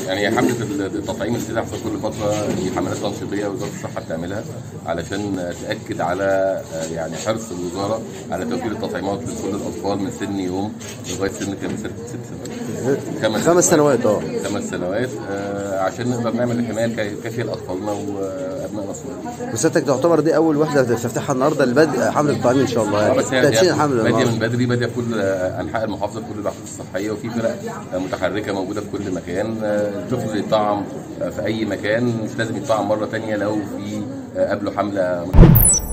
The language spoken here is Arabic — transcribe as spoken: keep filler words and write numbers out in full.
يعني حمله التطعيم اللي بتحصل كل فتره دي حملات تنشيطيه وزاره الصحه بتعملها علشان تاكد على يعني حرص الوزاره على توفير التطعيمات لكل الاطفال من سن يوم لغايه سن كام؟ ست سنوات. خمس سنوات اه خمس سنوات عشان نقدر نعمل الحمايه الكافيه لاطفالنا وابنائنا الصغيرين. وسيادتك تعتبر دي اول وحده تفتحها النهارده لبدء حمله التطعيم ان شاء الله، يعني بس هي باديه من بدري، باديه في كل انحاء المحافظه في كل الوحدات الصحيه، وفي فرق متحركه موجوده في كل مكان. الطفل يطعم في اي مكان، مش لازم يطعم مره ثانيه لو في قبله حمله.